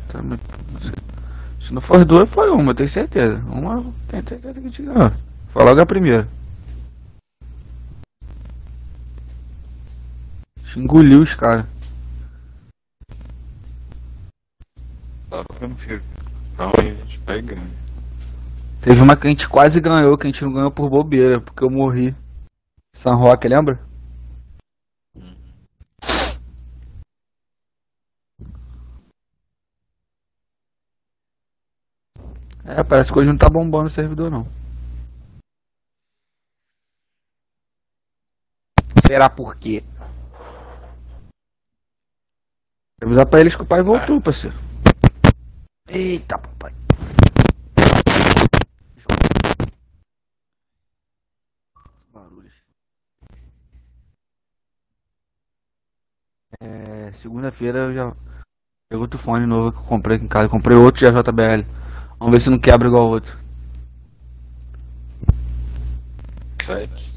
Também, não sei. Se não for duas, foi uma, eu tenho certeza. Uma, eu tenho certeza que te ganhou. Foi logo a primeira. Engoliu os caras. Claro que eu não fiz. Então a gente vai e ganha. Teve uma que a gente quase ganhou, que a gente não ganhou por bobeira, porque eu morri. San Roque, lembra? É, parece que hoje não tá bombando o servidor, não. Será por quê? Vou avisar pra eles que o pai Ah, voltou, parceiro. Eita, papai. Barulhos. É, segunda-feira eu já pego outro fone novo que eu comprei aqui em casa. Comprei outro de JBL. Vamos ver se não quebra igual o outro. 7.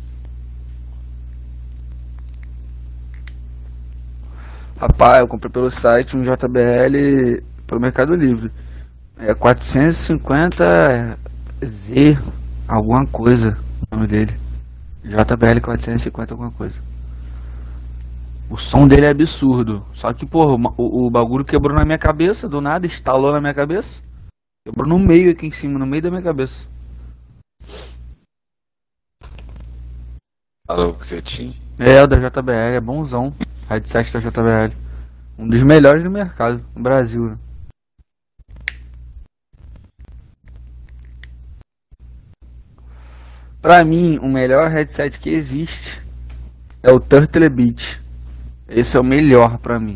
Rapaz, eu comprei pelo site um JBL pelo Mercado Livre. É 450Z alguma coisa o nome dele. JBL 450 alguma coisa. O som dele é absurdo. Só que, porra, o bagulho quebrou na minha cabeça, do nada, estalou na minha cabeça. Quebrou no meio aqui em cima, no meio da minha cabeça. Falou que você tinha. É, o da JBL, é bonzão. Headset da JBL. Um dos melhores do mercado, no Brasil, né? Pra mim, o melhor headset que existe é o Turtle Beach. Esse é o melhor pra mim.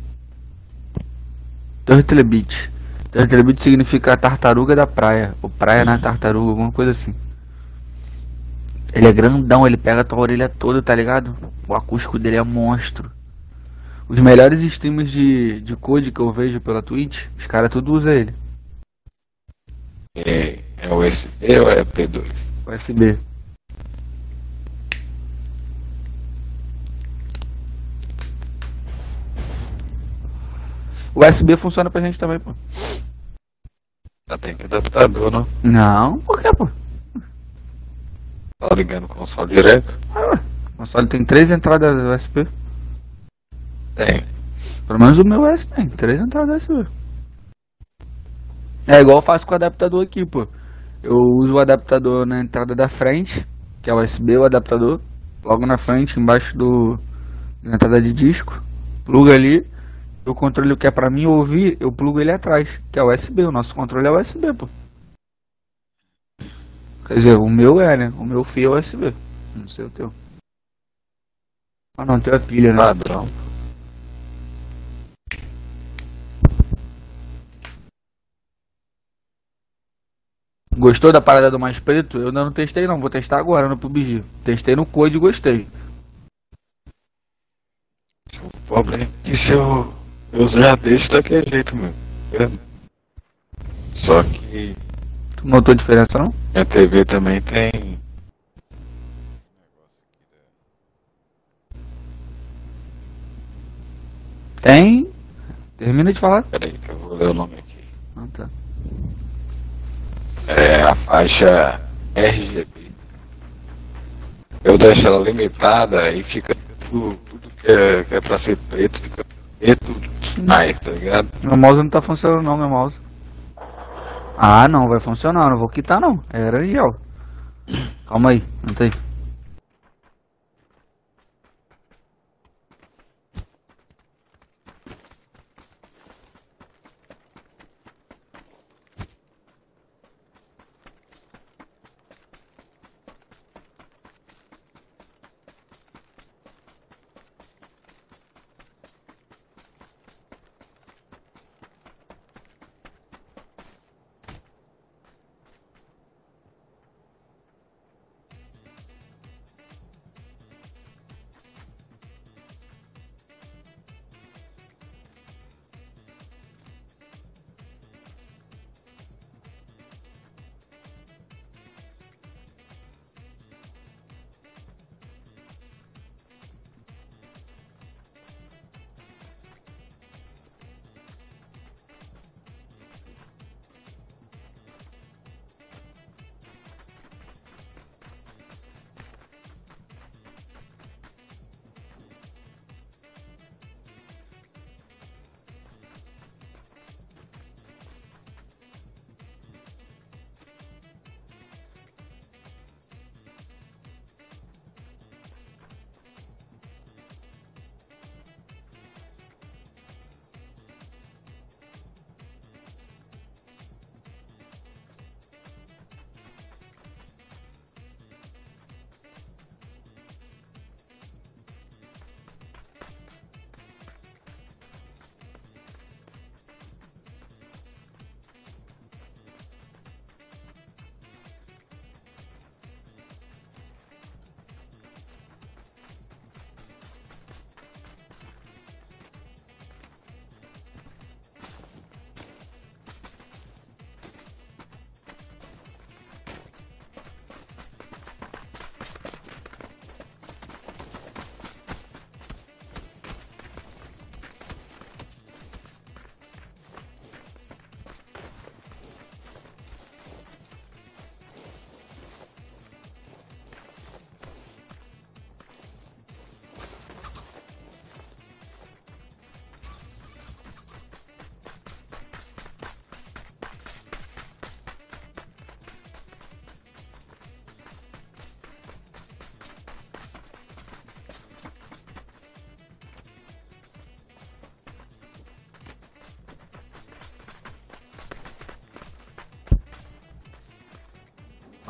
Turtle Beach. Turtle Beach significa tartaruga da praia. Ou praia na tartaruga, alguma coisa assim. Ele é grandão, ele pega a tua orelha toda, tá ligado? O acústico dele é monstro. Os melhores streams de code que eu vejo pela Twitch, os caras tudo usam ele. É USB ou é P2? USB. O USB funciona pra gente também, pô. Já tem que adaptador, não? Não, por quê, pô? Tá ligando o console direto? O console tem três entradas USB. Tem. Pelo menos o meu S tem, três entradas USB. É igual eu faço com o adaptador aqui, pô. Eu uso o adaptador na entrada da frente, que é o USB, o adaptador. Logo na frente, embaixo da entrada de disco. Pluga ali. O controle que é pra mim ouvir, eu plugo ele atrás, que é o USB. O nosso controle é USB, pô. Quer dizer, o meu é, né? O meu fio é USB. Não sei o teu. Ah, não, tem a pilha, né? Padrão. Gostou da parada do mais preto? Eu ainda não testei não, vou testar agora no PUBG. Testei no Code e gostei. O problema é que se eu já deixo daquele jeito mesmo. Só que Tu notou a diferença não? minha TV também tem. Tem. Termina de falar. Peraí que eu vou ler o nome aqui. Ah, tá. É a faixa RGB. Eu deixo ela limitada e fica tudo que é pra ser preto, fica preto demais, tá ligado? Meu mouse não tá funcionando não, meu mouse. Ah, não, vai funcionar, não vou quitar não. É Rangel. Calma aí, não tem.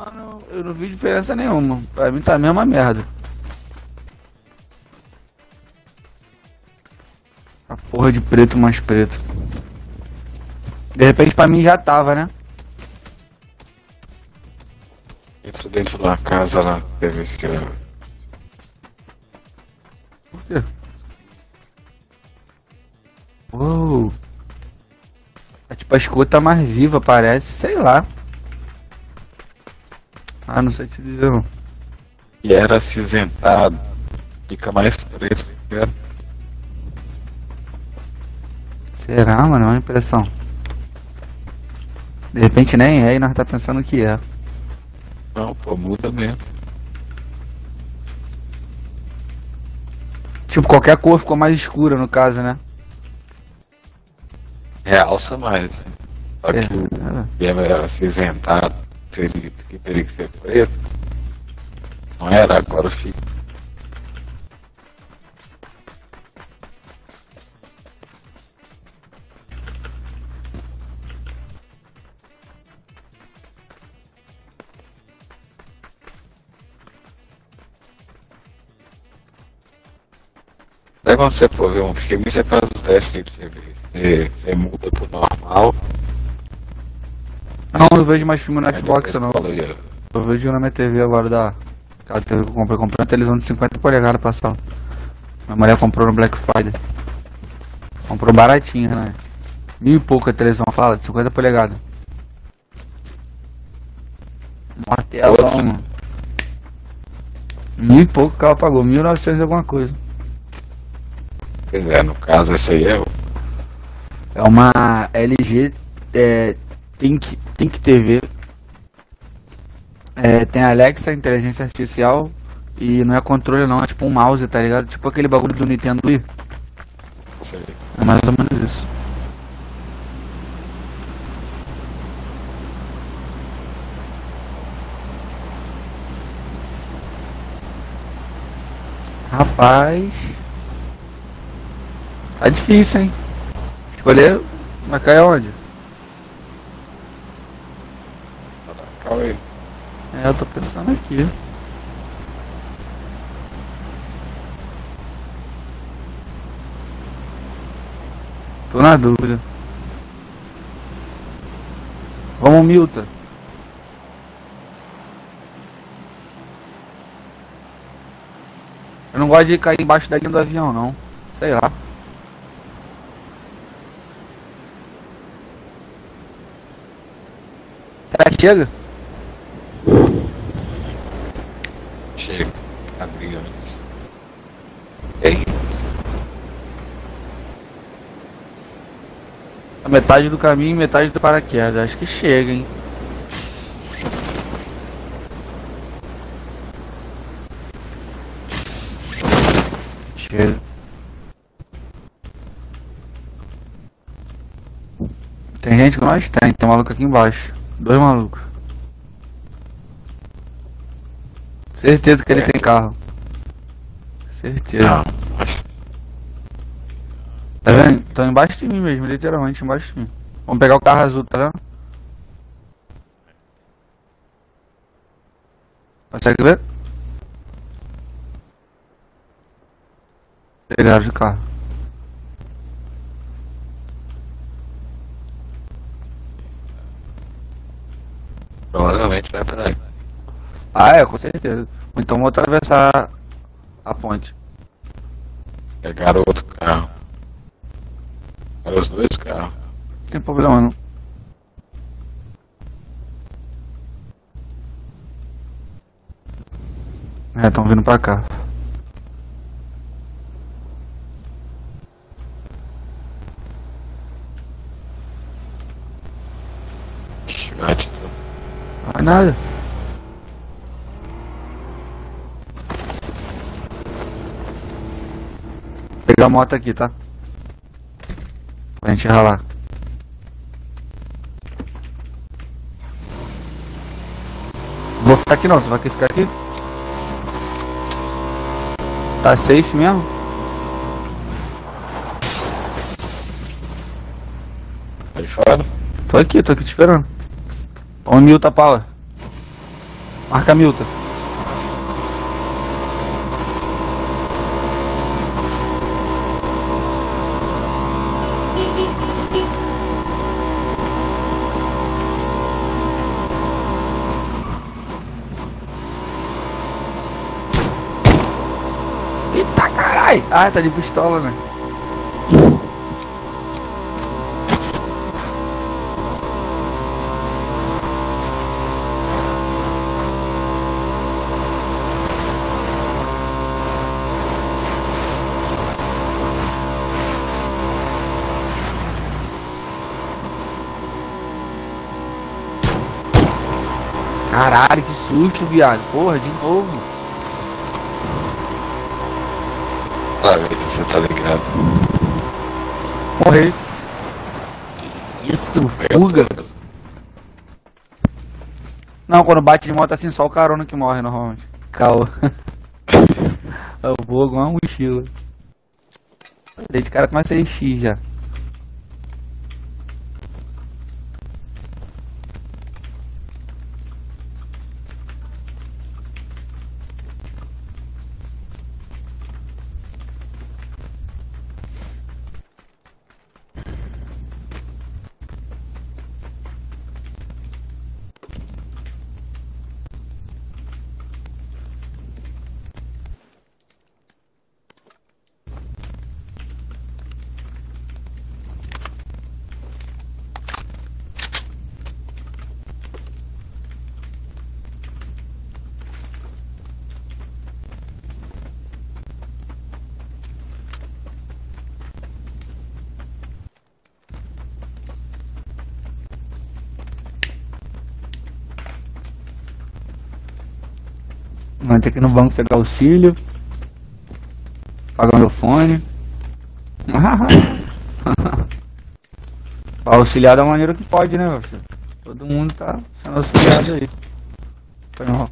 Mano, eu não vi diferença nenhuma. Pra mim tá a mesma merda. A porra de preto mais preto. De repente pra mim já tava, né? Entra dentro de uma casa lá, deve ser. Por quê? Uou. É tipo a escuta mais viva, parece. Sei lá. Ah, não sei te dizer não. E era acinzentado. Fica mais preto. Né? Será, mano? É uma impressão. De repente nem é e nós tá pensando que é. Não, pô, muda mesmo. Tipo, qualquer cor ficou mais escura no caso, né? Realça mais. Né? Só É, que o era acinzentado, que teria que ser preto. Não era, agora fica. Daí quando você for ver um filme, você faz o teste aí pra você ver. Você muda pro normal. Não, eu vejo mais filme no Xbox não. Fala aí, Eu vejo na minha TV agora da. Aquela TV que eu comprei uma televisão de 50 polegadas pra sala. Minha mulher comprou no Black Friday. Comprou baratinho, né? 1000 e pouco a televisão, fala, de 50 polegadas. Mó telão, mano. 1000 e pouco que ela pagou, 1900 e alguma coisa. Pois é, no caso esse aí é o. É uma LG Think TV. Tem Alexa, inteligência artificial. E não é controle não, é tipo um mouse, tá ligado? Tipo aquele bagulho do Nintendo Wii. É mais ou menos isso. Rapaz, tá difícil, hein? Escolher, vai cair onde? Calma aí. Eu tô pensando aqui. Tô na dúvida. Vamos, Milton. Eu não gosto de cair embaixo da linha do avião, não. Sei lá. Será que chega? Chega. Abri antes. Tem. A metade do caminho e metade do paraquedas. Acho que chega, hein? Chega. Tem gente que nós tem um maluco aqui embaixo. 2 malucos. Certeza que ele tem carro. Certeza. Não, acho. Tá vendo? Estão embaixo de mim mesmo, literalmente embaixo de mim. Vamos pegar o carro azul, tá vendo? Consegue ver? Pegaram de carro. Provavelmente vai pra aí. Ah, é, com certeza. Então vou atravessar a ponte. Pegaram outro carro. Pegaram os 2 carros. Não tem problema não. Estão vindo pra cá. Bate. Não vai nada. Vou pegar a moto aqui, tá? Pra gente ralar. Vou ficar aqui não, tu vai querer ficar aqui? Tá safe mesmo? Aí fora. Tô aqui te esperando. Ó, o Milton Power. Marca Milton. Eita caralho! Ah, tá de pistola, né? Caralho, que susto, viado. Porra, de novo. Pra ver se você tá ligado. Morri. Isso, fuga. Não, quando bate de moto assim, só o carona que morre normalmente. Caô. Eu vou com uma mochila. Esse cara começa a encher já. Vou ter que ir no banco pegar auxílio. Pagar meu fone. Auxiliar da maneira que pode, né, meu filho? Todo mundo tá sendo auxiliado aí. Foi mal.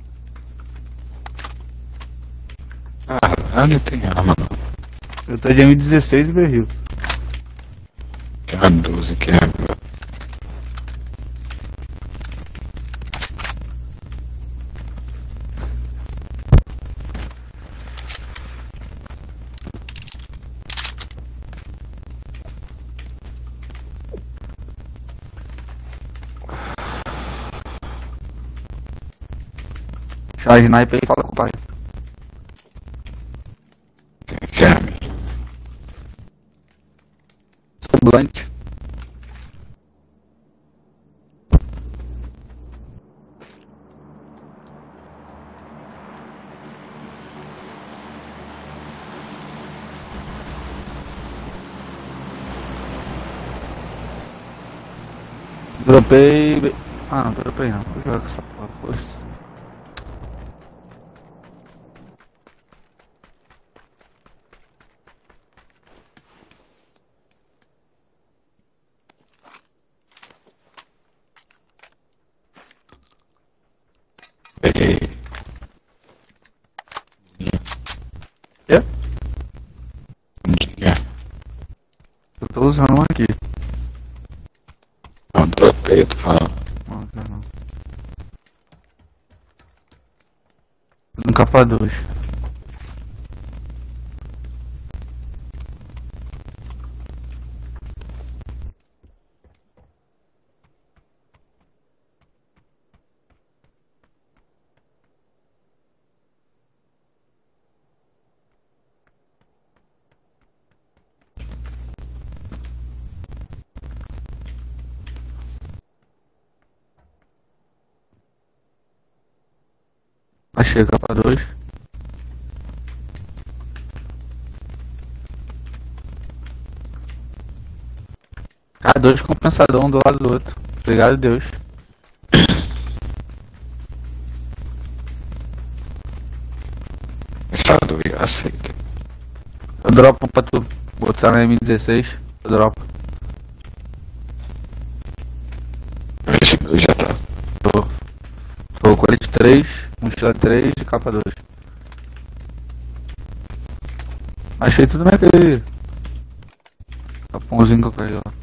Ah, não tem arma não. Eu tô de M16 e berril. Que é a 12 que é agora. Chama sniper e fala com o pai. Sem arma. Sou blunt. Dropei. Ah, não dropei não. Vou jogar com essa porra, foda-se. Peguei. É? Um dia. Eu tô usando um aqui. Não, dropei, eu tô falando. Não, quero não. No capa 2. Achei a capa 2. K2 compensadão um do lado do outro. Obrigado, Deus. Pensado e aceita. Eu dropo um pra tu botar na M16. Eu dropo. Eu já tá. Tô colete 3, mochila 3 e capa 2. Achei tudo naquele capãozinho que eu caí, ó.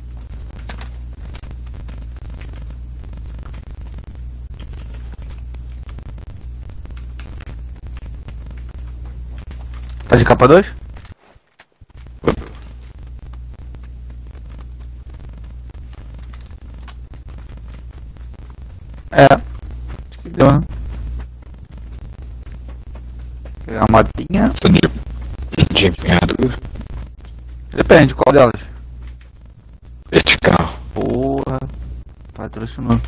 Tá de capa 2? É. Acho que deu, né? Pegar uma motinha. De empunhadura. Depende, qual delas? Vertical. Porra. Patrocinou.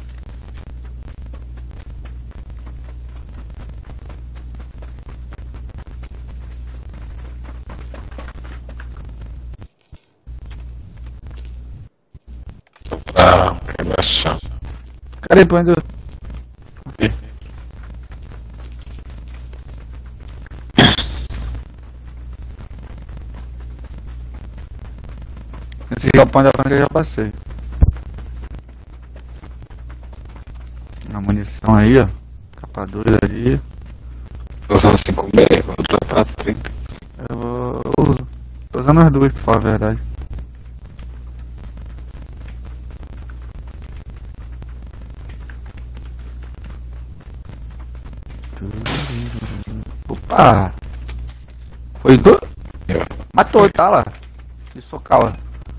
Pra quebrar chão. Cara, põe do. Esse galpão da frente eu já passei. A munição aí, ó. Capa 2 ali. Tô usando 5,6, vou dropar 30. Eu uso. Tô usando as duas, pra falar a verdade. Opa! Foi do... Matou, tá lá. Que socala.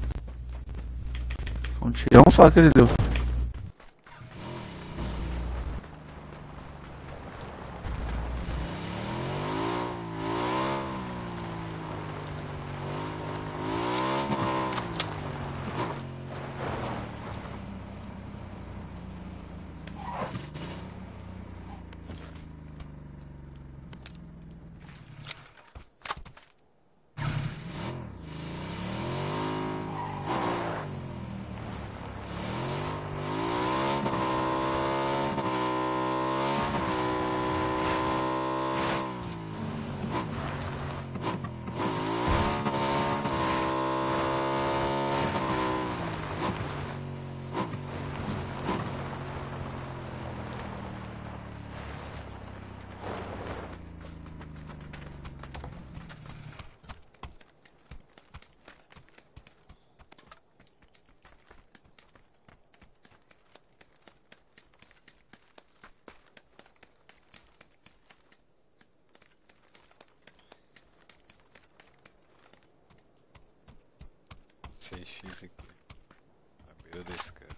Um tirão só que ele deu. CX aqui. Na beira da escada.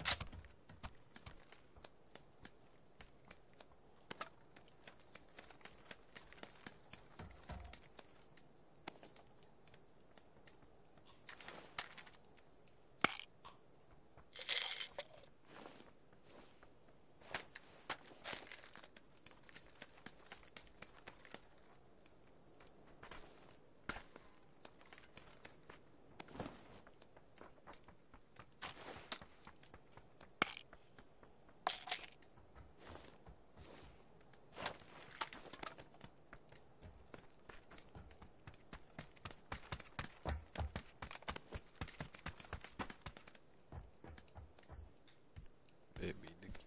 Bebida aqui.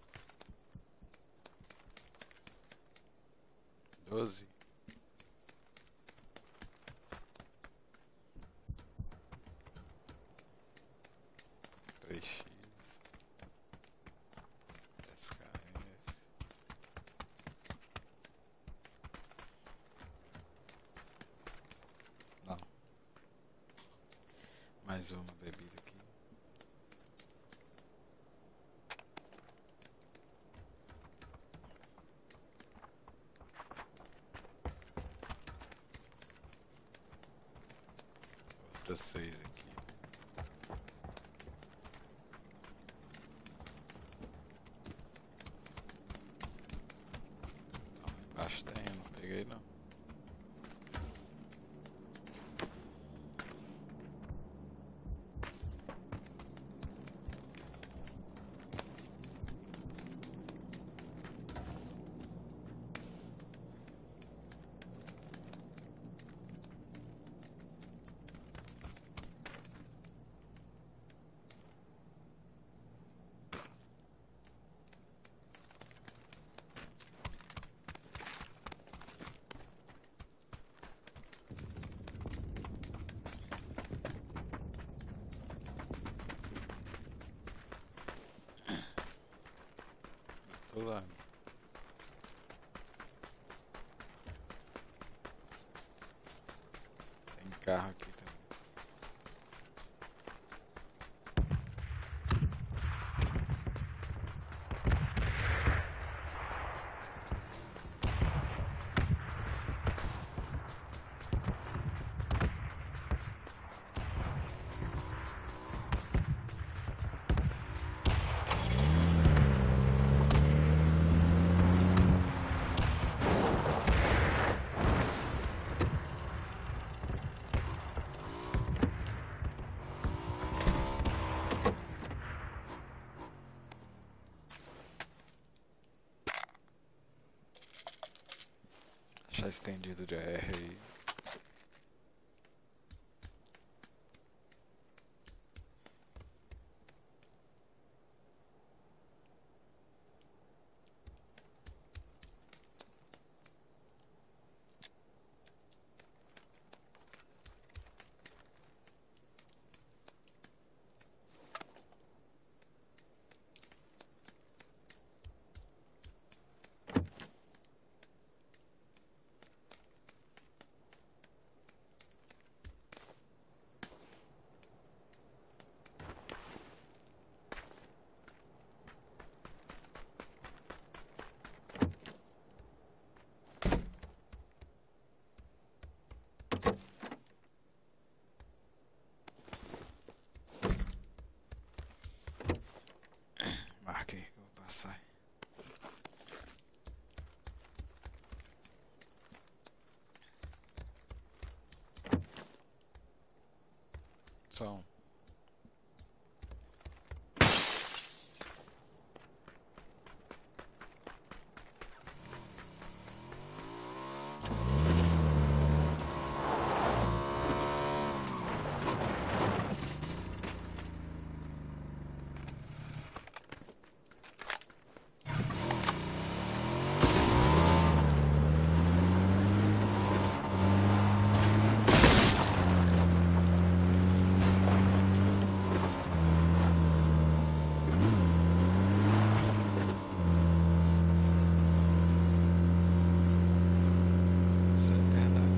12. X. SKS. Não. Mais uma bebida aqui. Outra 6 aqui. Não, embaixo tem, eu não peguei não. Tô lá. carro aqui também. Achar estendido de AR aí. Marquei que eu vou passar. Só um. Isso é verdade.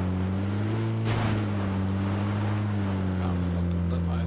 Não, não dá mais.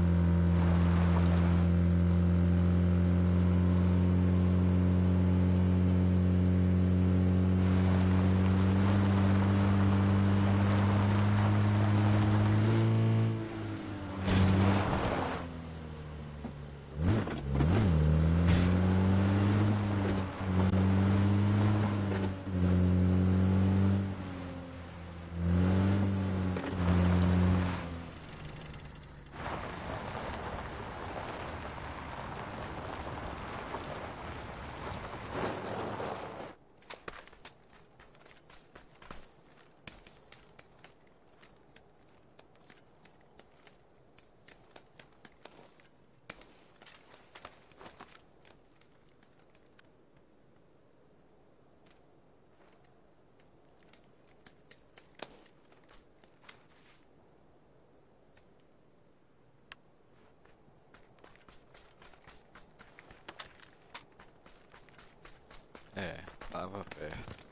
É, tava perto.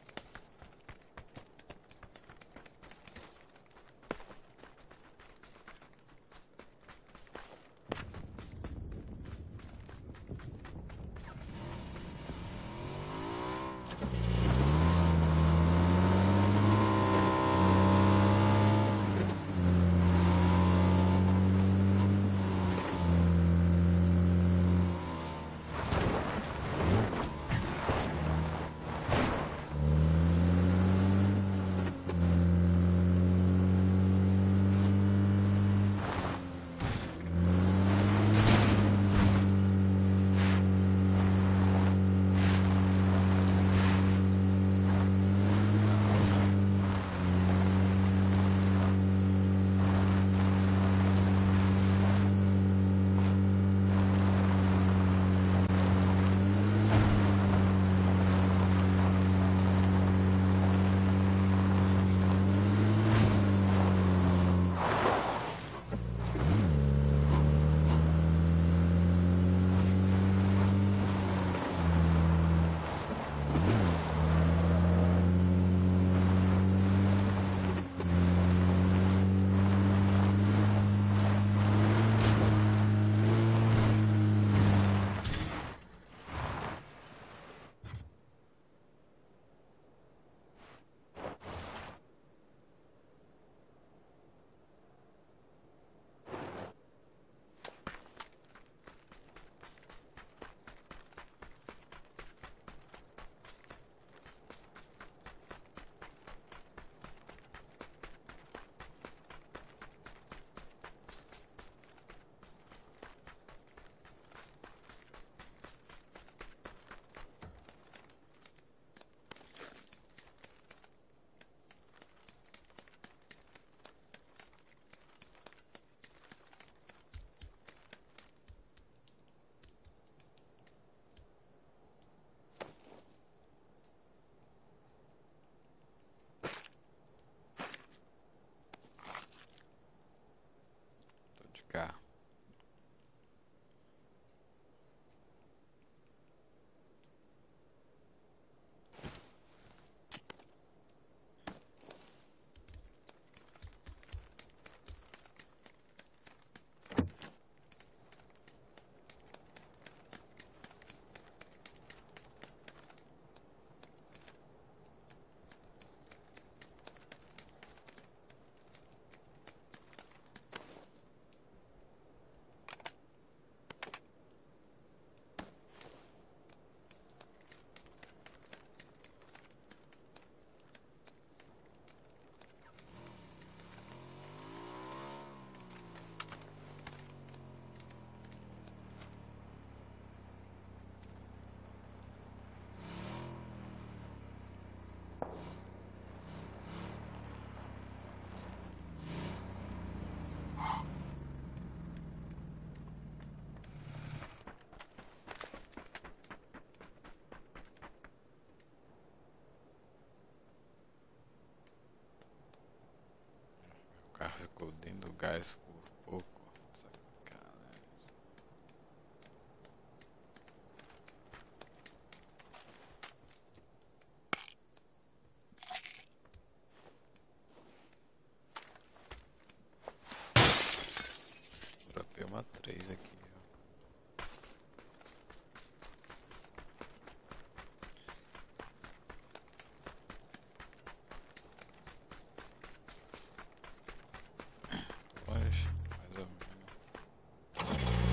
cá. O carro ficou dentro do gás por pouco. Sacanagem. Dropei uma 3 aqui, ó. Longe, mais ou menos.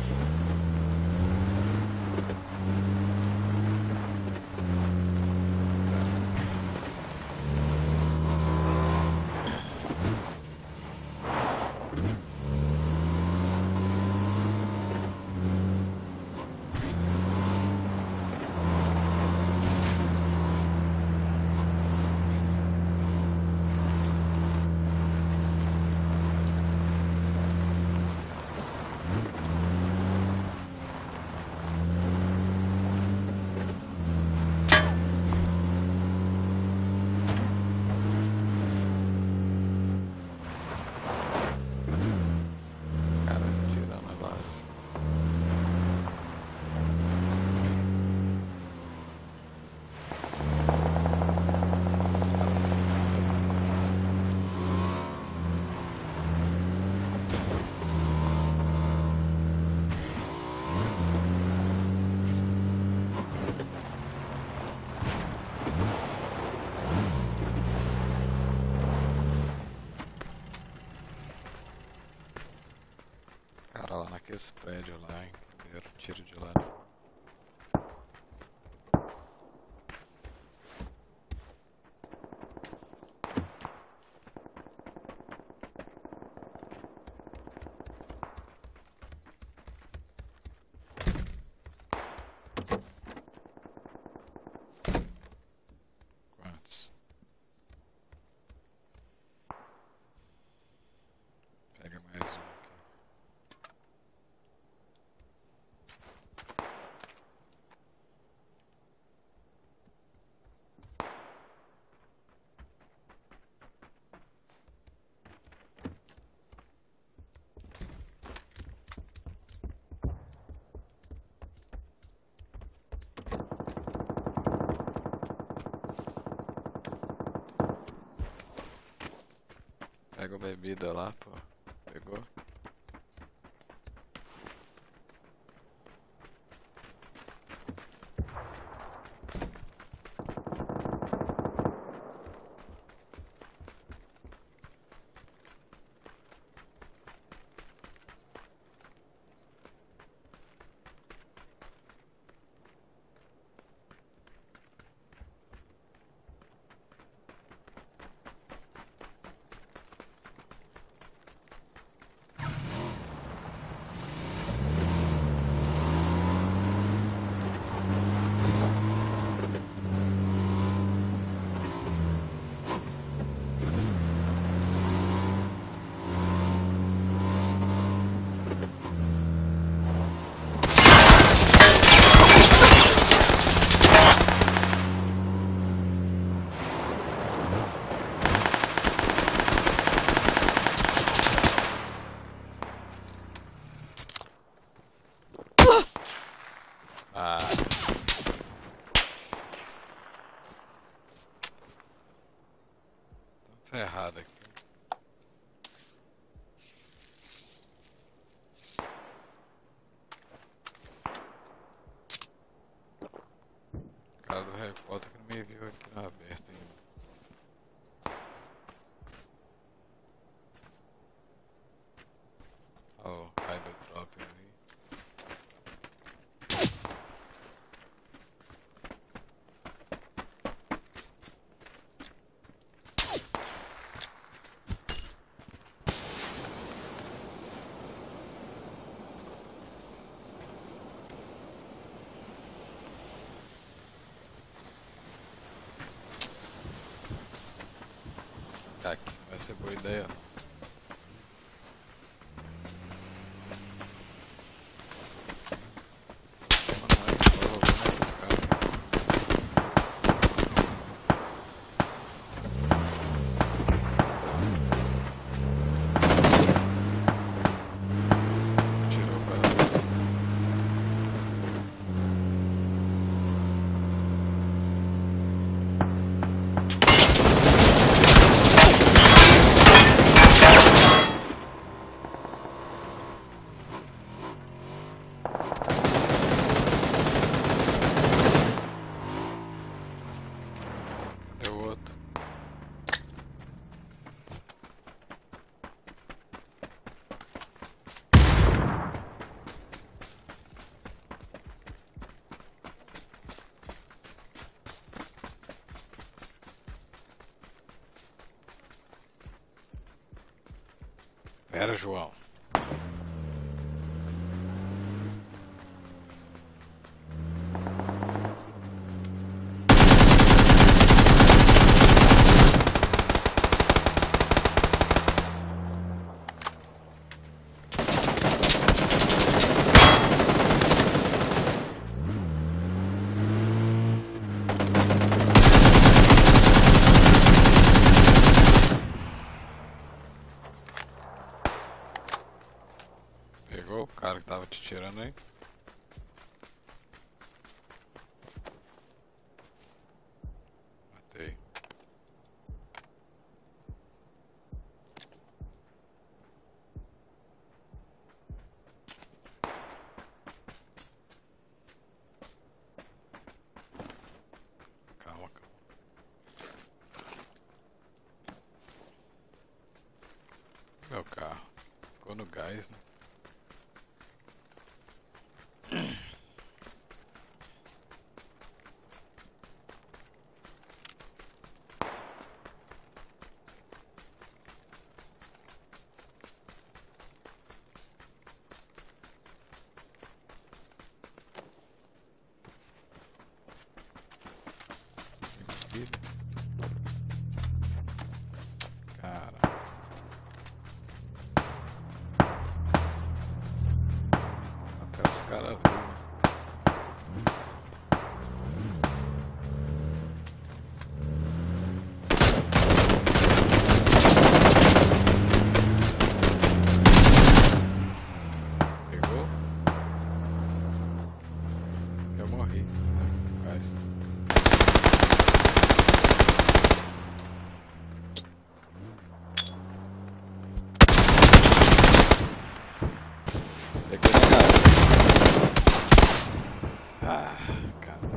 Cara, tirando a laje. Cara, lá naqueles prédios lá, hein? Deram tiro de lá. Quantos? Pega mais um aqui. Pega a bebida lá, pô. Pegou? aqui não vai ser boa ideia. Pera, João. Pegou o cara que tava te tirando aí? Matei. Calma, calma. Meu carro. Ficou no gás, né? Cara. Até os caras viram, né? Pegou? Eu morri. Gás. Peguei na cara. Ah, cara.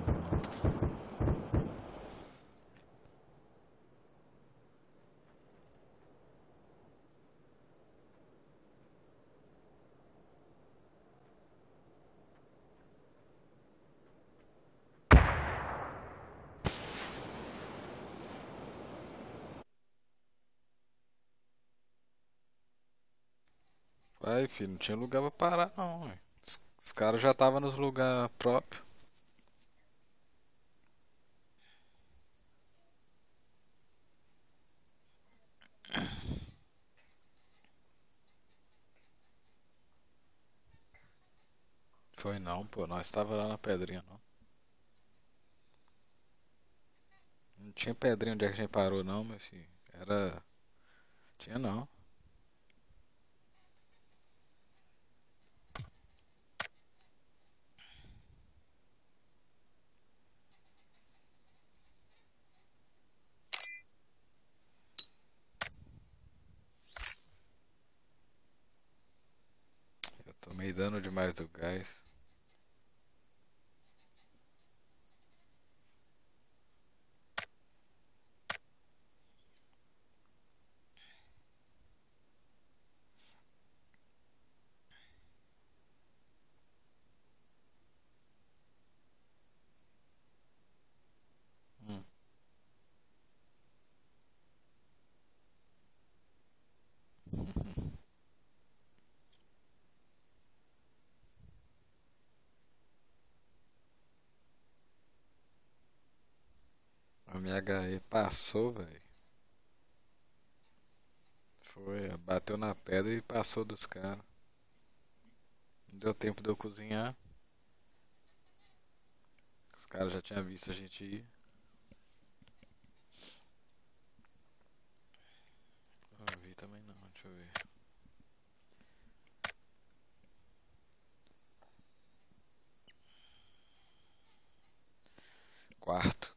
Vai, filho, não tinha lugar pra parar não, ué. Os caras já estavam nos lugares próprios. Foi não, pô, nós estava lá na pedrinha não. Não tinha pedrinha onde é que a gente parou não, meu filho. Era. Tinha não. Eu tomei dano demais do gás. Hum. A minha HE passou, velho. Foi, bateu na pedra e passou dos caras. Não deu tempo de eu cozinhar. Os caras já tinham visto a gente ir. Não vi também não, deixa eu ver. Quarto.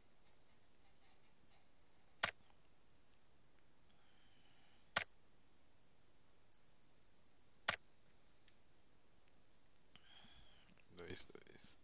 Dois, dois.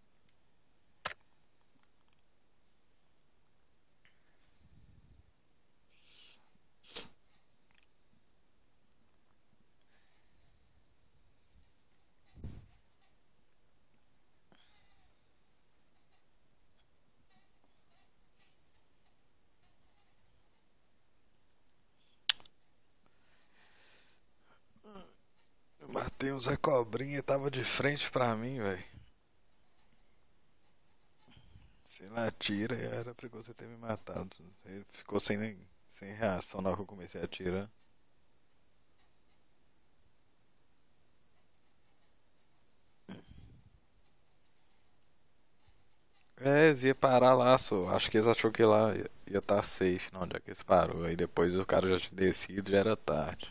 Eu matei um Zé Cobrinha e tava de frente pra mim, velho. Se ele atira, era perigoso você ter me matado. Ele ficou sem reação na hora que eu comecei a atirar. É, eles iam parar lá, só. Acho que eles achou que lá ia tá safe, não, onde é que eles parou. Aí depois o cara já tinha descido, já era tarde.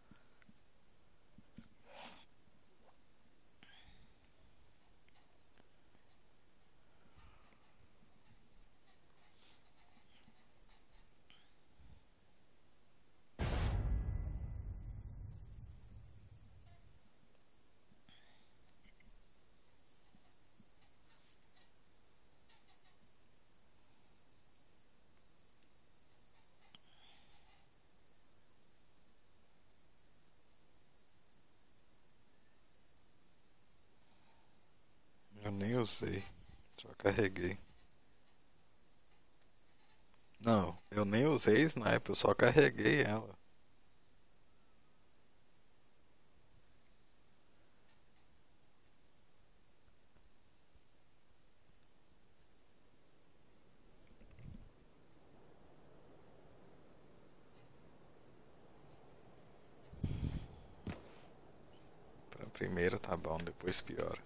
Eu nem usei, só carreguei. Não, eu nem usei sniper, eu só carreguei ela. Pra primeira tá bom, depois piora.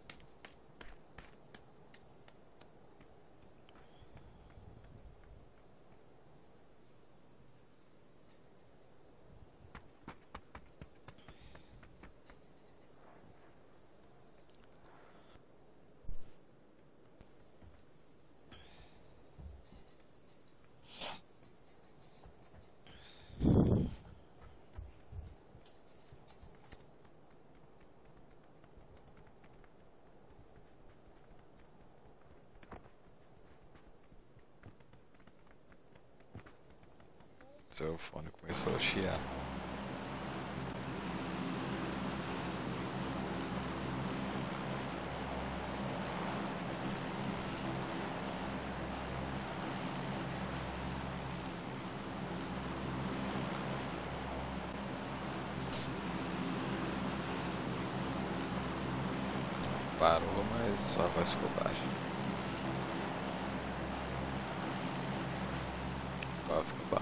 Seu fone começou a chiar. Parou, mas sua voz ficou baixa. Agora ficou bom.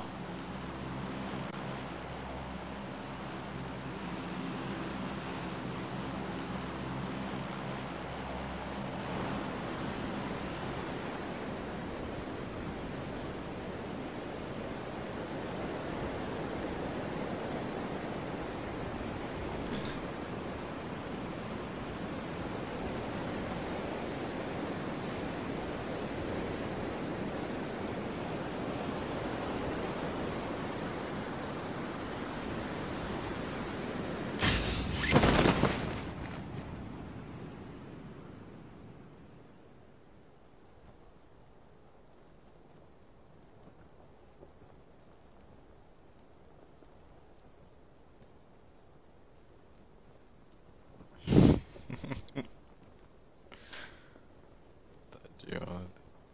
Tá de onda.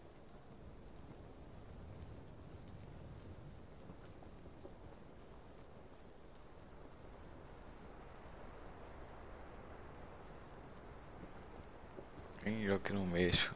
Nem eu que não mexo.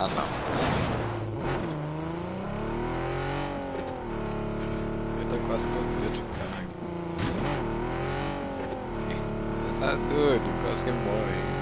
Ah não. Eu tô quase com medo de carro. Você tá doido, quase que morre.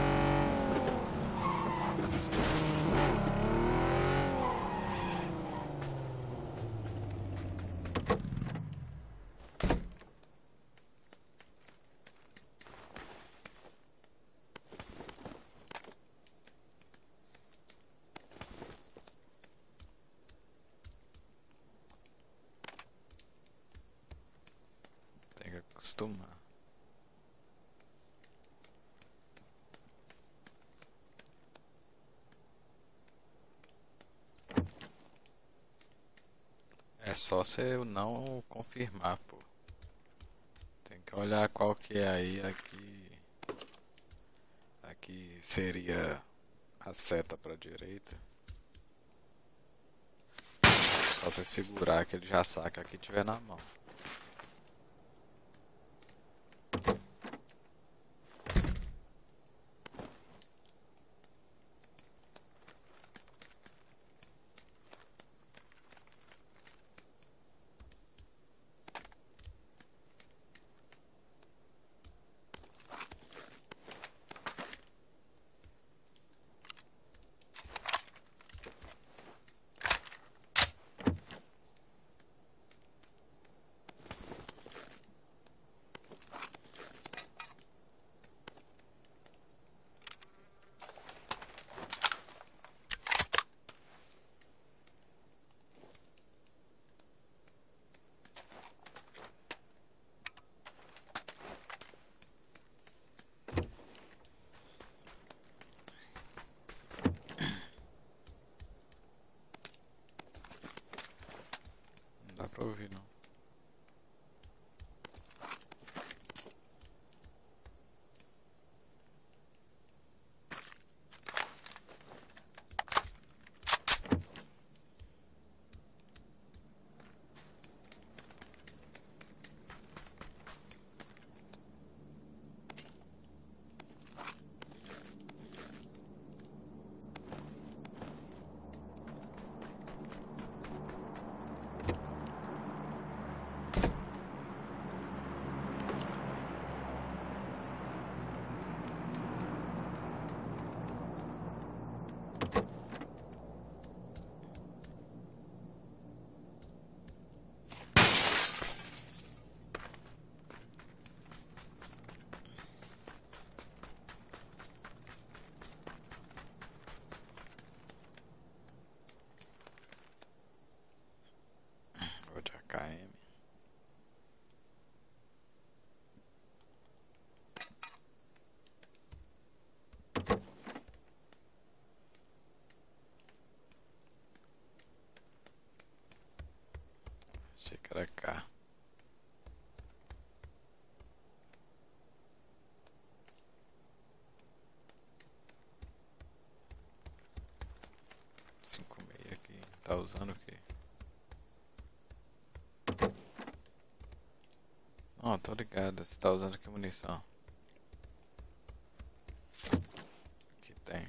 Tem que acostumar. É só você não confirmar, pô. Tem que olhar qual que é aí aqui. Aqui seria a seta pra direita. Só você segurar que ele já saca aqui tiver na mão. Não dá pra ouvir não. Vou de AKM. Achei que era K. Cinco meia aqui. Tá usando o quê? Não, tô ligado. Você tá usando que munição? Aqui tem.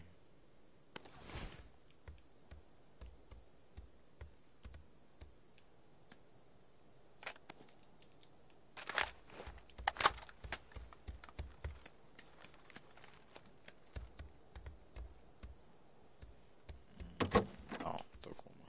Não, tô com uma.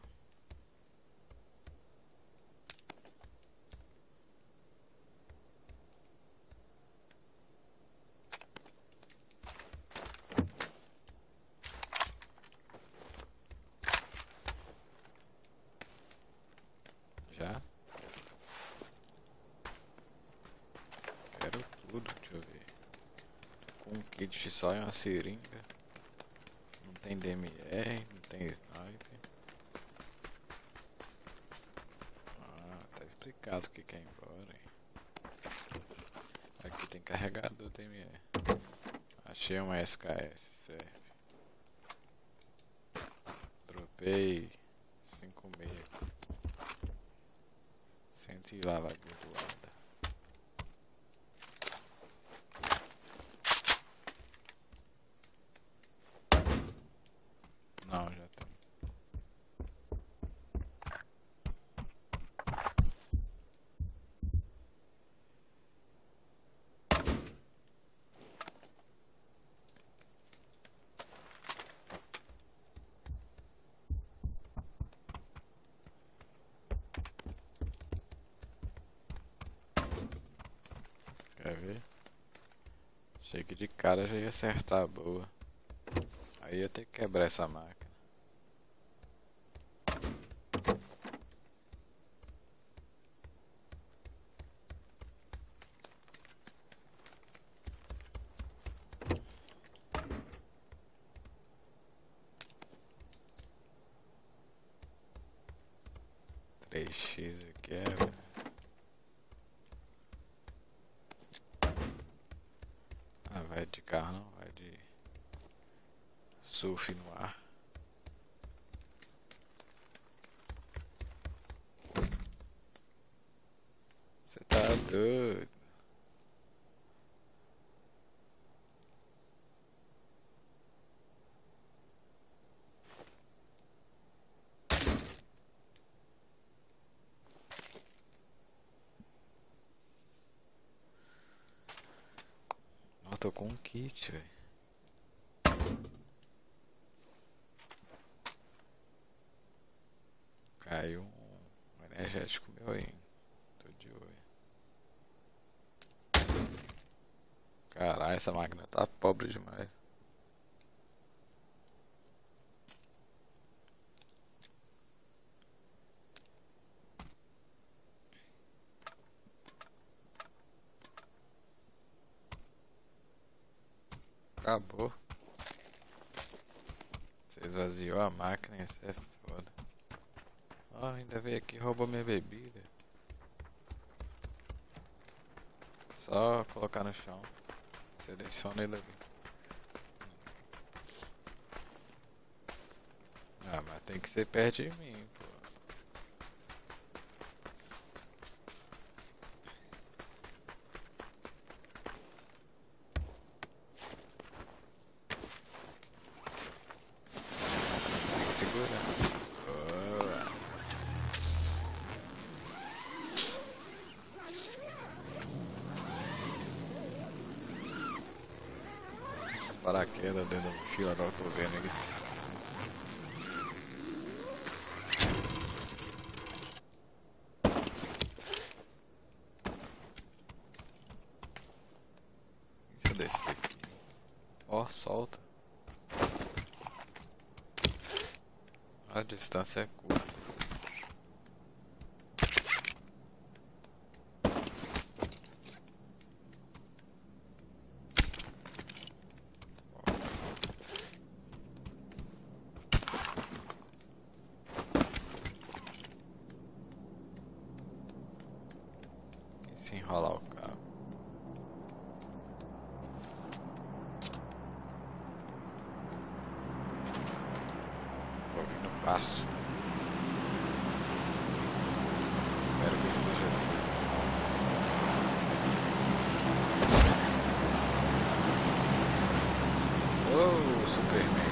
Já? Quero tudo, deixa eu ver. Com um kit só e uma seringa. Não tem DMR, não tem sniper. Ah, tá explicado o que quer ir embora, hein? Aqui tem carregador DMR. Achei uma SKS, serve. Dropei 56. Sente lá, vagabundoada. Não, já Quer ver? Achei que de cara já ia acertar a boa. Aí ia ter que quebrar essa máquina. Três x aqui é. Ah, vai de carro não, vai de surf no ar. Você tá doido? Não, tô com um kit, velho. Caiu um energético meu aí. Tô de olho. Caralho, essa máquina tá pobre demais. Acabou. Você esvaziou a máquina, isso é foda. Ó, ainda veio aqui e roubou minha bebida. Só colocar no chão. Seleciona ele ali. Ah, mas tem que ser perto de mim, pô. Tem que segurar. Boa. Os paraquedas dentro da mochila, agora eu tô vendo aqui. Se eu descer aqui. Ó, solta. A distância é curta. E se enrolar o cabo. Ouvindo passo. Espero que esteja liso. Oh, Superman.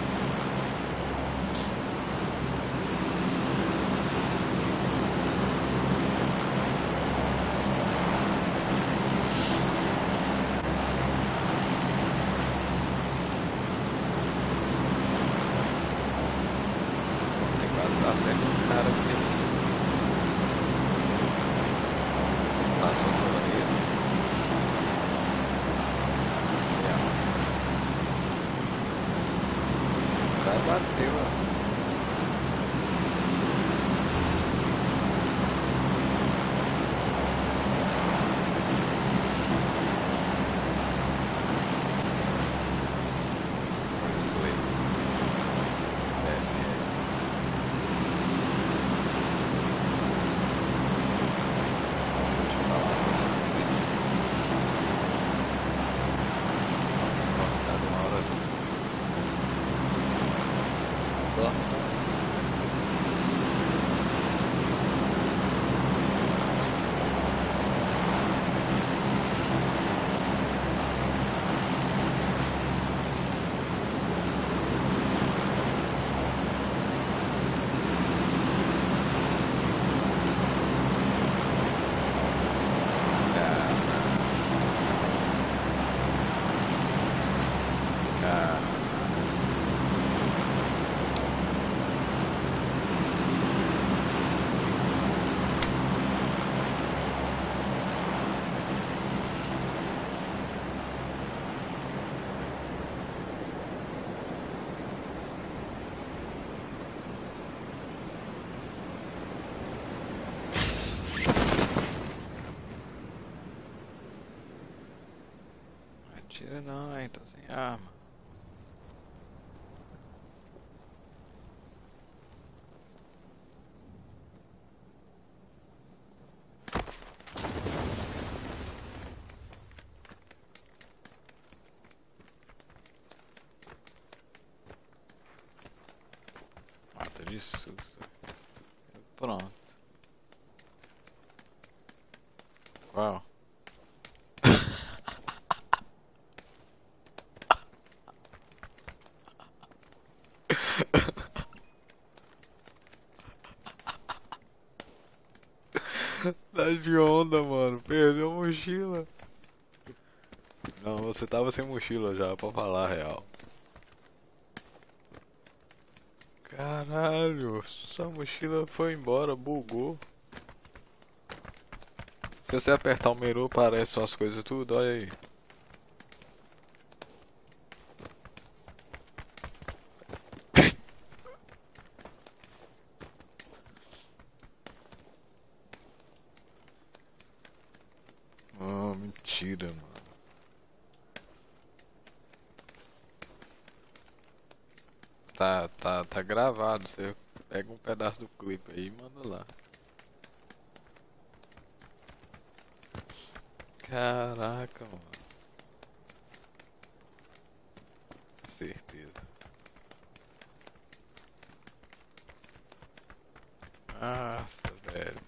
Tem quase que acerta um cara aqui assim. Passou colorido. O cara bateu, ó. Escolhi. SS. Se eu te falar, foi escolhi. Tá de uma hora ali. Ó. Tira não, hein? Tô sem arma. Mata de susto. Pronto. Qual? Tá de onda, mano. Perdeu a mochila. Não, você tava sem mochila já, pra falar a real. Caralho, sua mochila foi embora, bugou. Se você apertar o menu, aparece suas coisas tudo, olha aí. Oh, mentira, mano. Tá gravado. Você pega um pedaço do clipe aí e manda lá. Caraca, mano. Certeza. Nossa, velho.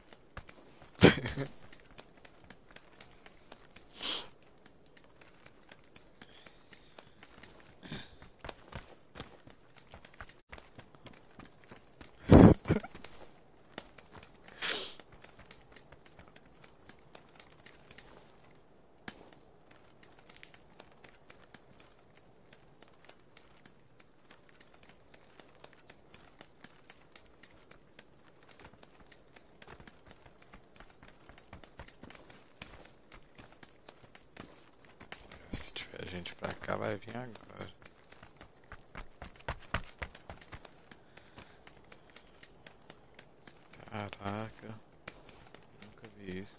Se tiver gente pra cá, vai vir agora. Caraca. Nunca vi isso.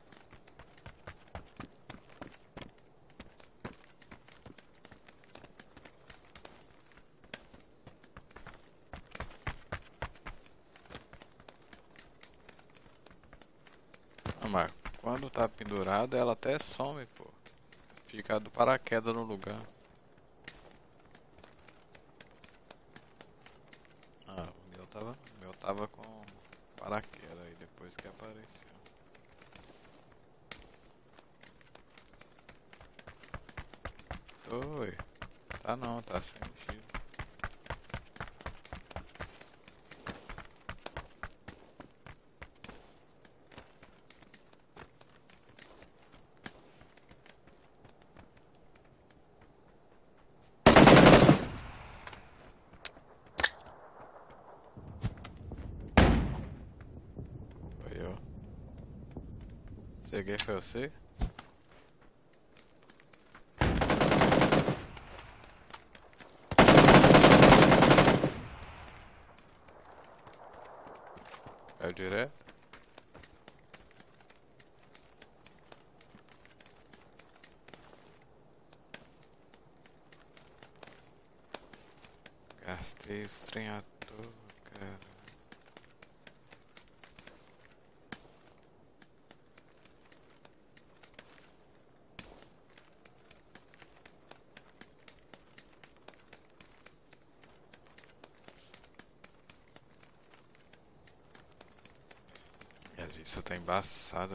Ah, mas quando tá pendurado, ela até some, pô. Fica do paraquedas no lugar. Ah, o meu tava com paraquedas aí depois que apareceu. Oi. Tá não, tá sem mochila. Foi eu. Cheguei, foi você? Caiu direto? Gastei os trem à toa, cara. Minha vista tá embaçada.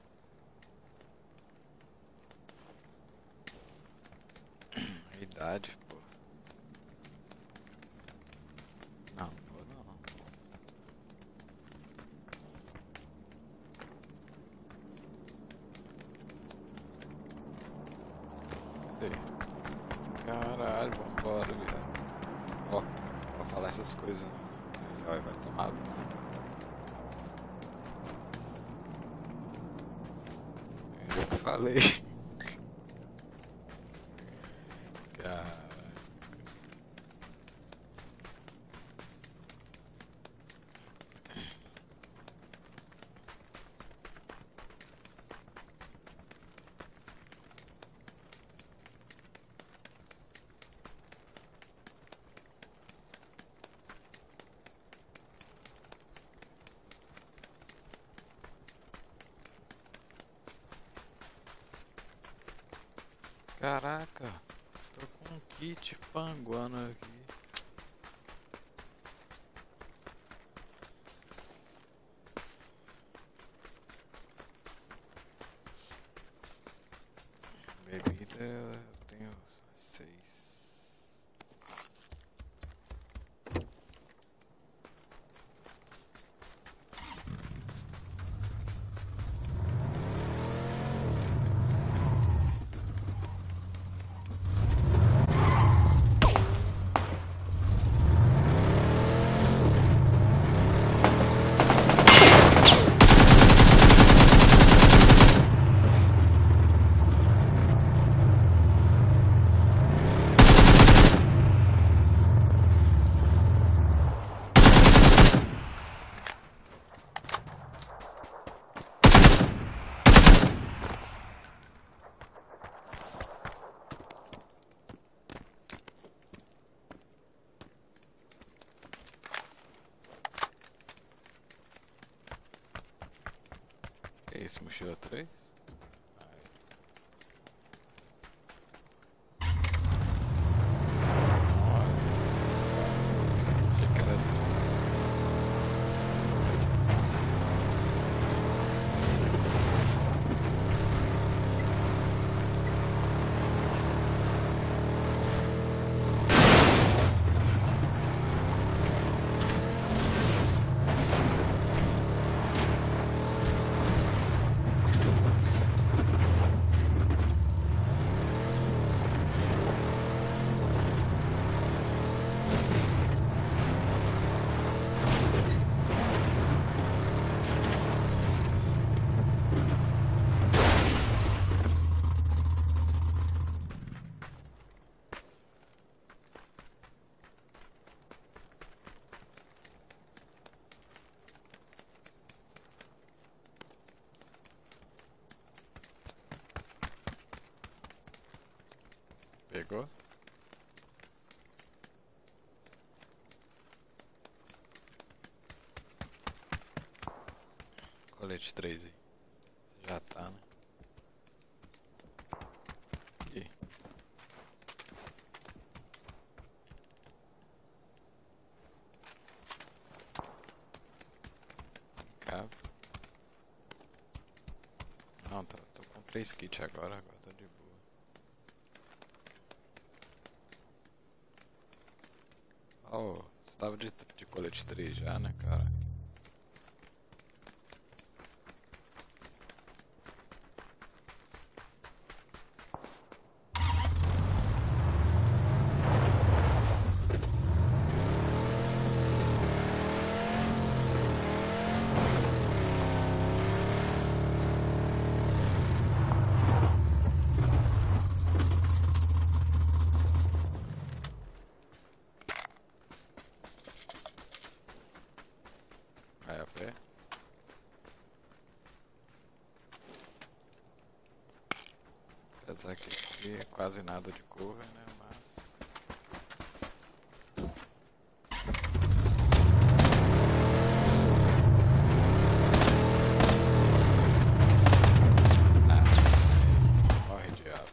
A idade, pô. Não, vou não. Cadê? Caralho, vambora, viado. Ó, não vou falar essas coisas não. Vai tomar banho. Eu já falei. Cara. Caraca, tô com um kit panguando aqui. Bebida eu tenho 6. Que isso, mochila 3? Achei que era. Pegou? Colete 3 aí. Já tá, né? Aqui. Cabo. Não, tô com 3 kits agora tô de boa. Oh, você tava de colete 3 já, né, cara? Vai a pé. Apesar que aqui é quase nada de cover, né? Mas. Morre, diabo.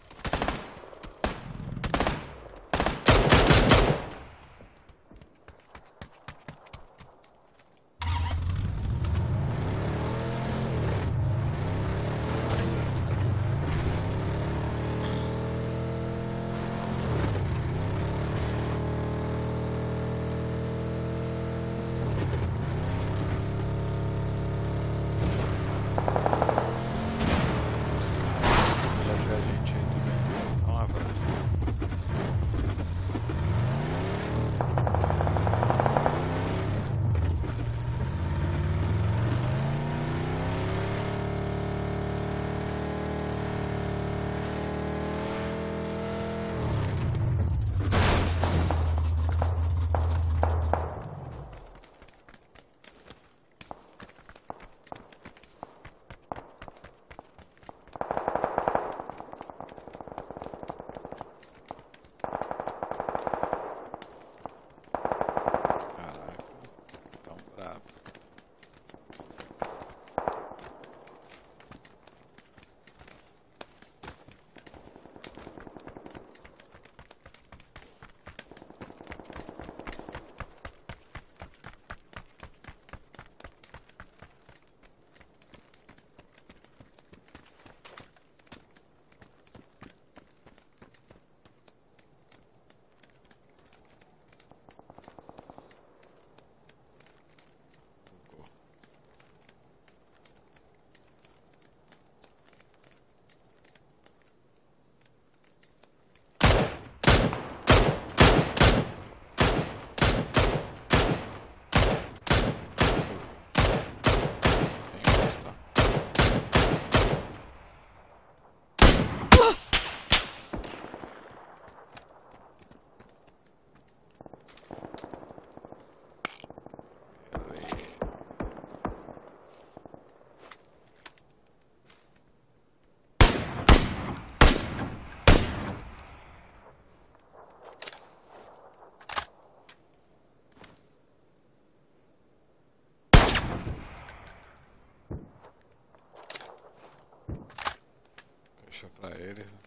pra eles. Né?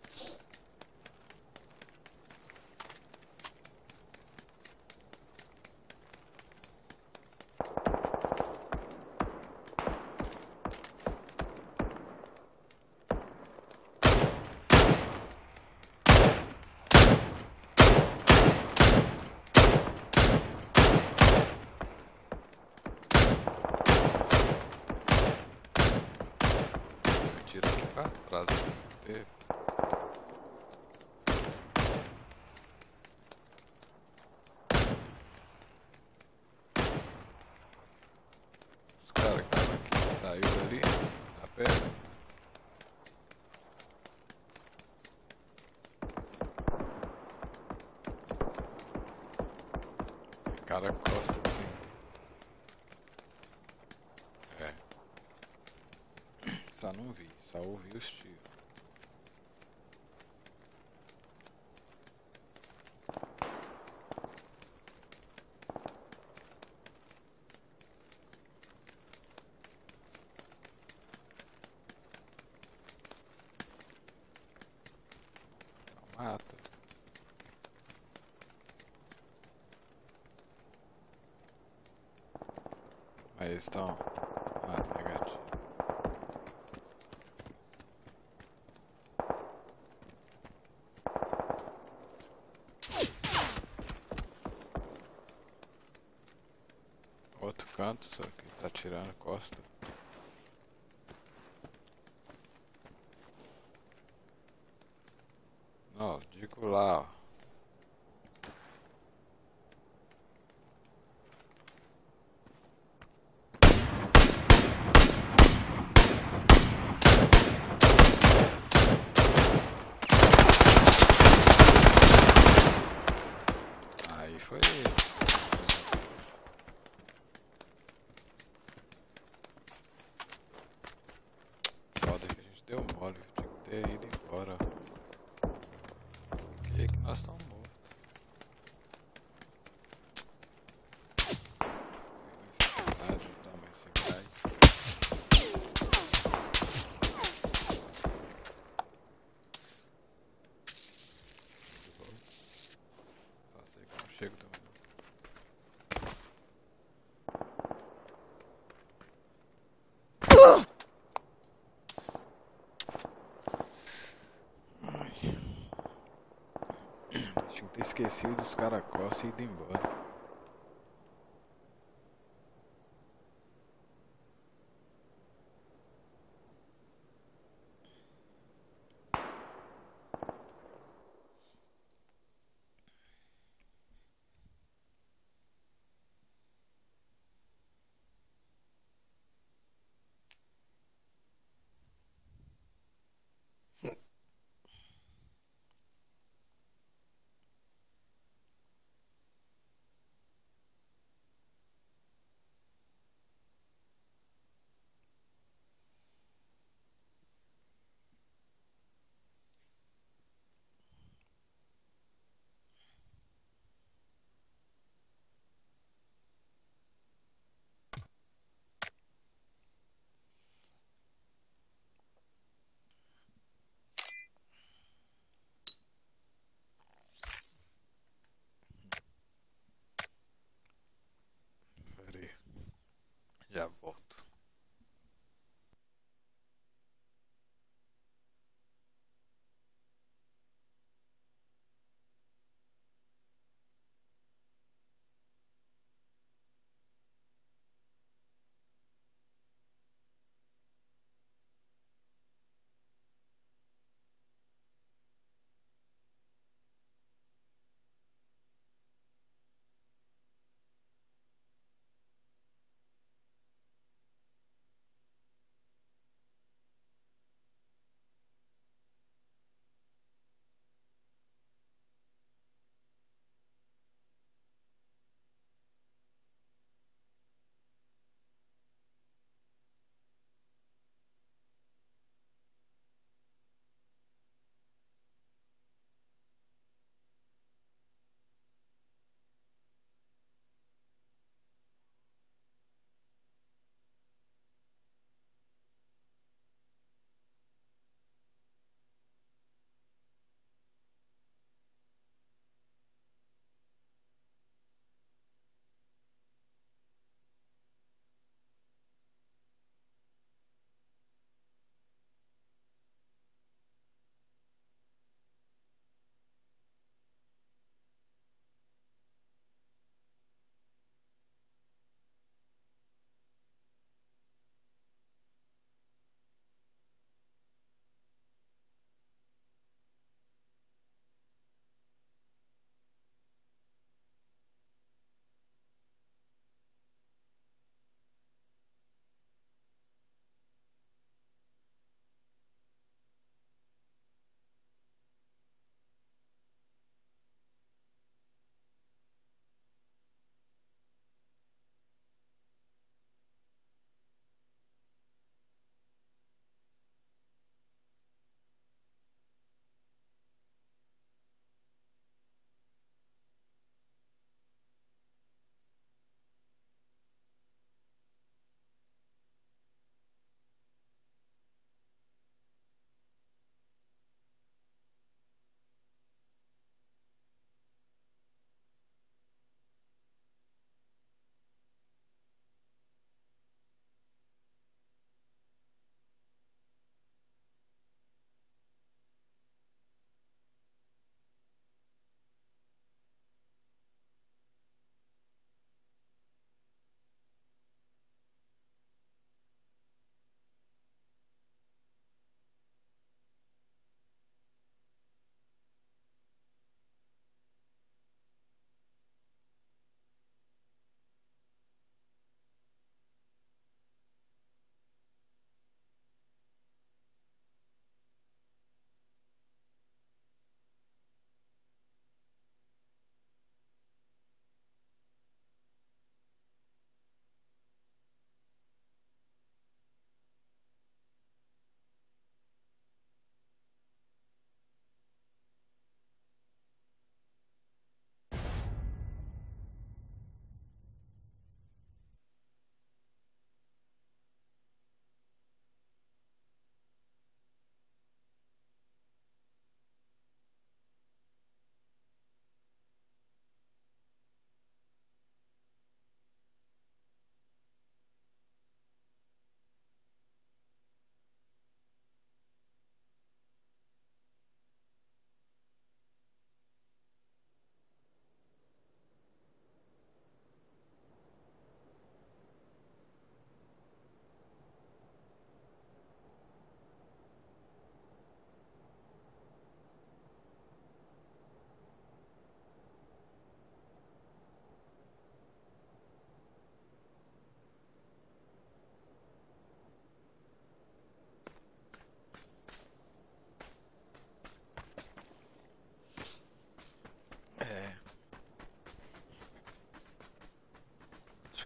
Eu tiro aqui pra trás. Teve. Os caras que estavam aqui saiu dali, na pedra. O cara encosta aqui. É. Só não vi, só ouvi os tiros. Mata. Aí eles estão. Ah, negativo. Outro canto, só que tá tirando costa. Não, digo lá, ó. Aí foi. Foda que a gente deu mole, tinha que ter ido embora. E aí que nós estamos mortos. Sem necessidade de tomar esse gás. Só sei que eu não chego também. Tinha que ter esquecido os caras coçam e ido embora.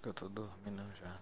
Acho que eu tô dormindo já.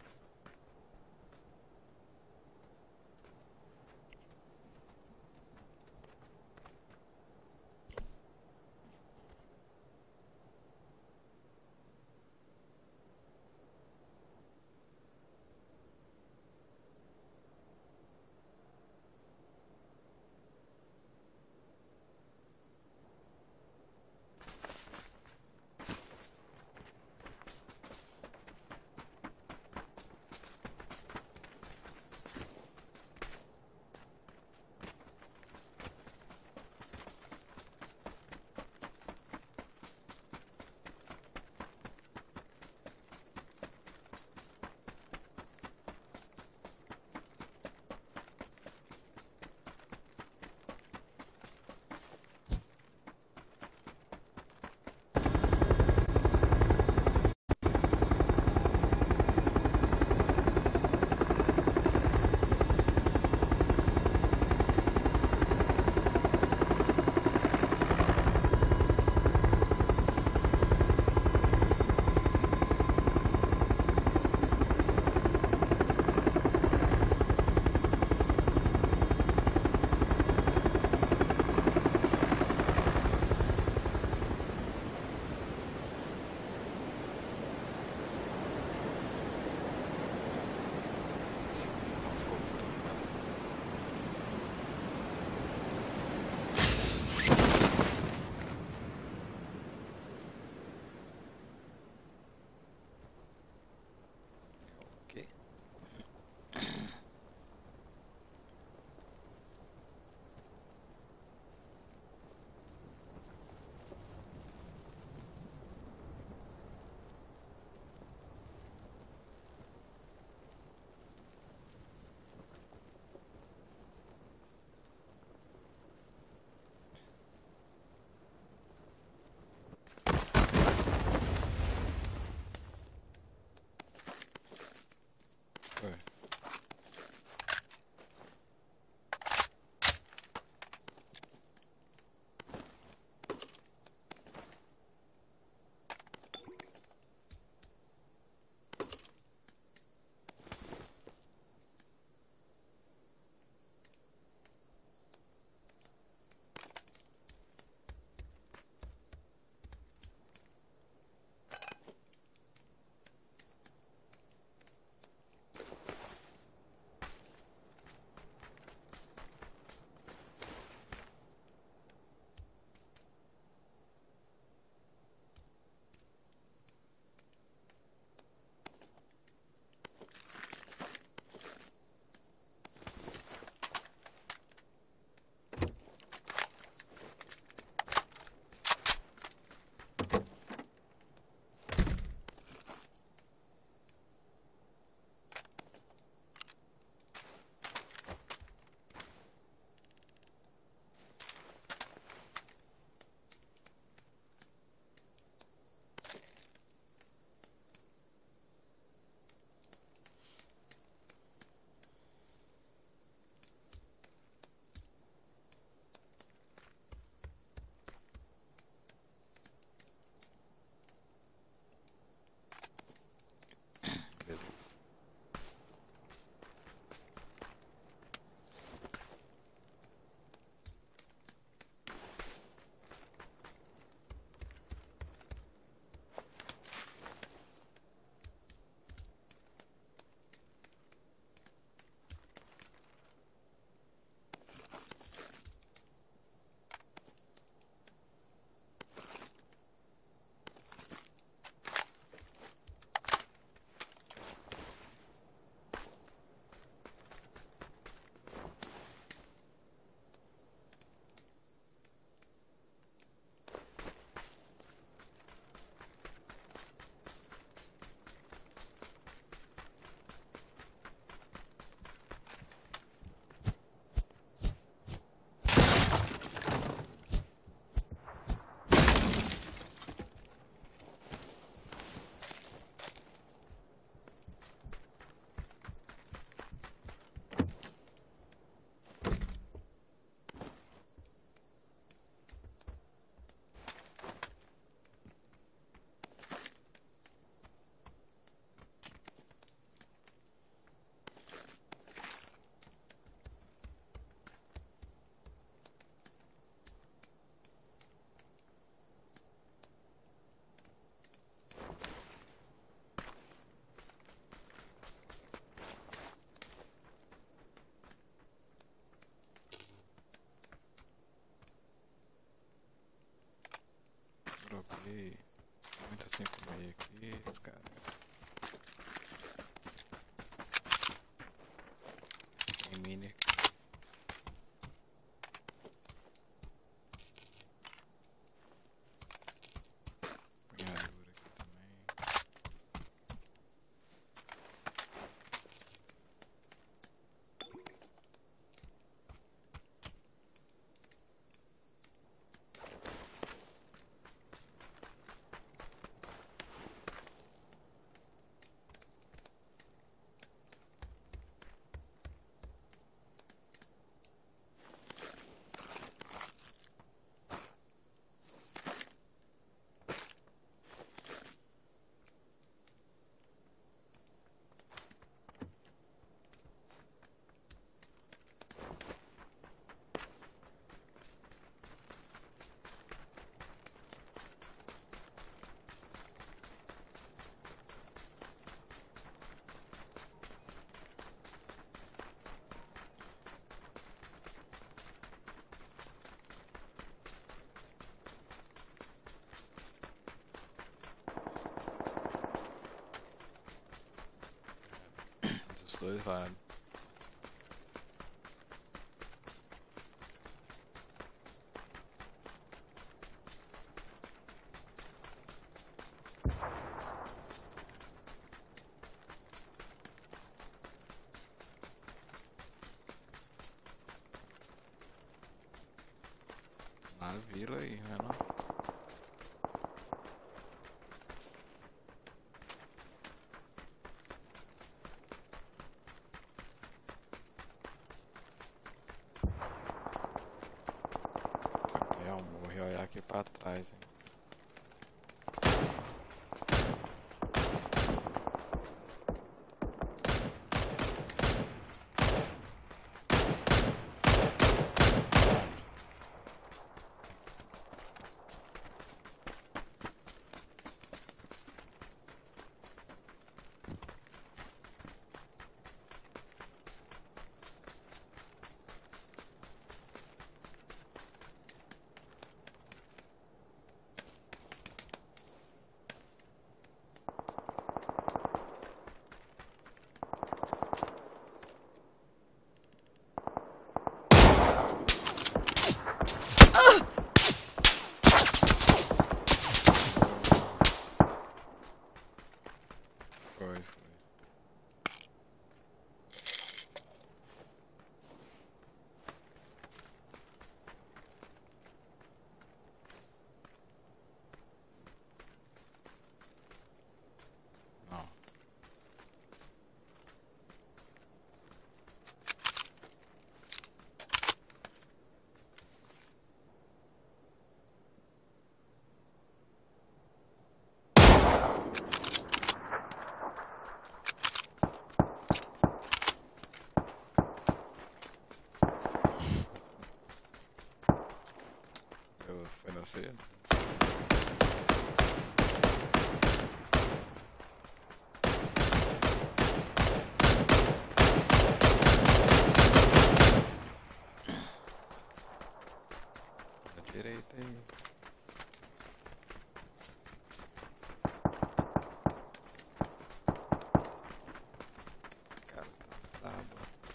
Ih, muito 5,6 aqui, esse cara. Tem mini aqui. Punhadura aqui também. Dos dois lados. Na vila aí, né não? Até o morro e olhar aqui pra trás, hein? Foi, foi. Não. Foi na cedo? Da direita aí. Cara, tá brabo.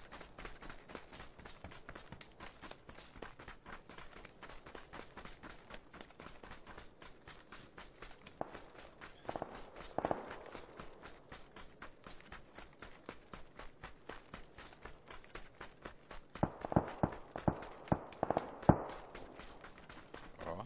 Ó.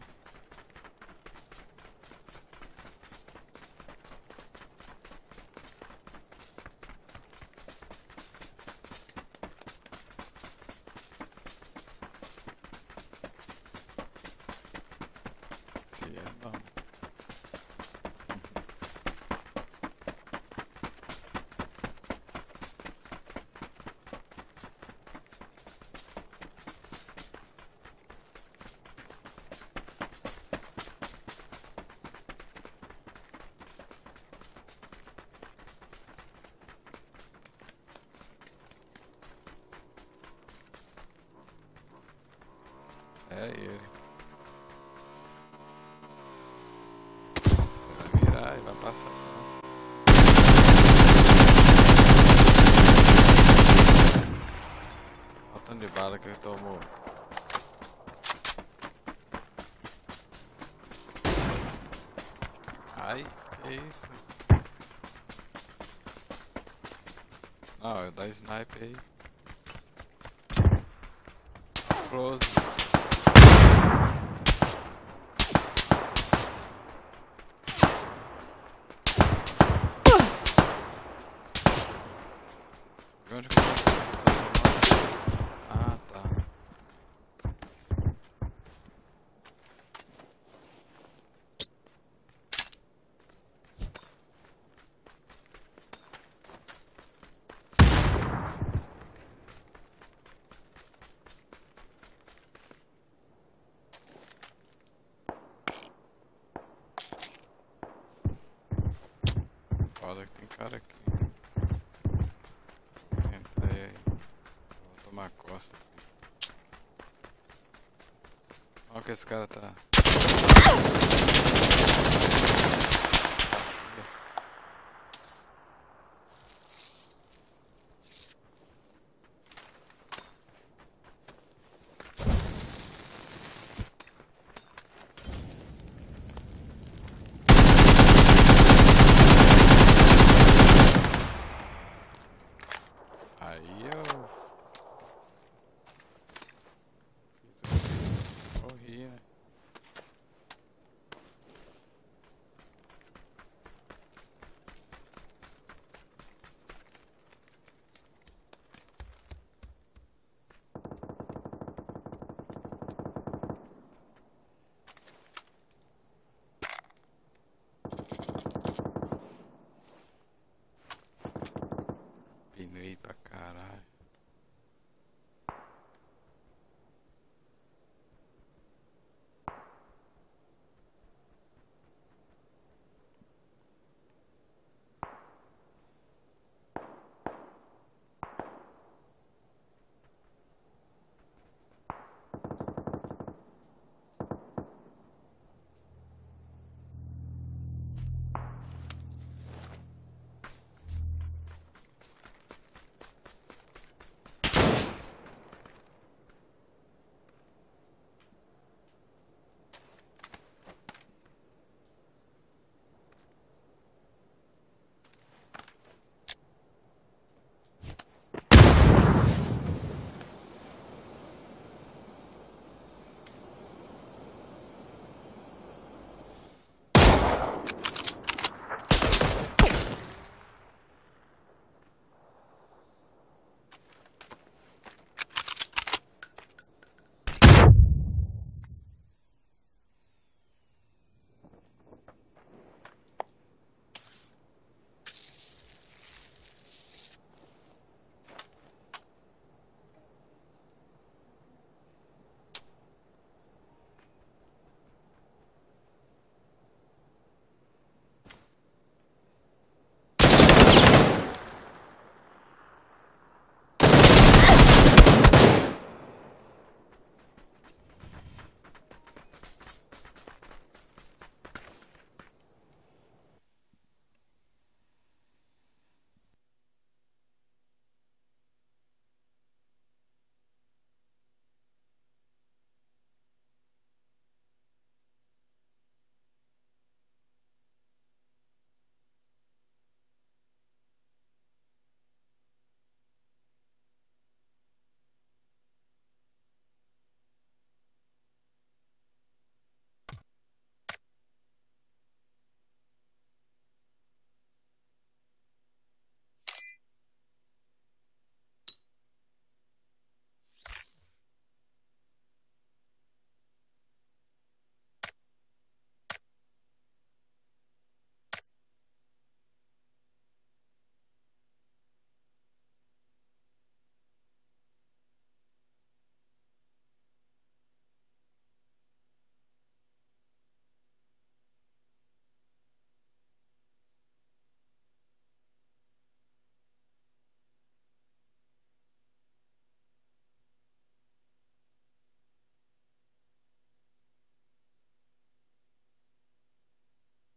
Se é não. É ele. ele tomou. Ai, que isso? Não, eu dou sniper aí. Close. De onde que eu tô? Ah, tá. Foda que tem cara aqui. Entrei aí. Vou tomar costa aqui. Olha que esse cara tá.